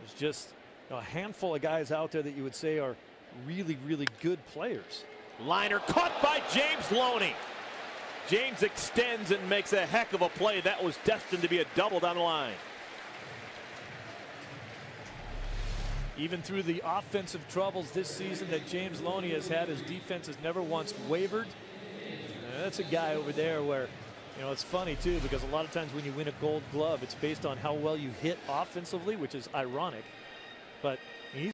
There's just a handful of guys out there that you would say are really, really good players. Liner caught by James Loney. James extends and makes a heck of a play. That was destined to be a double down the line. Even through the offensive troubles this season that James Loney has had, his defense has never once wavered. That's a guy over there where, it's funny too, because a lot of times when you win a Gold Glove, it's based on how well you hit offensively, which is ironic. But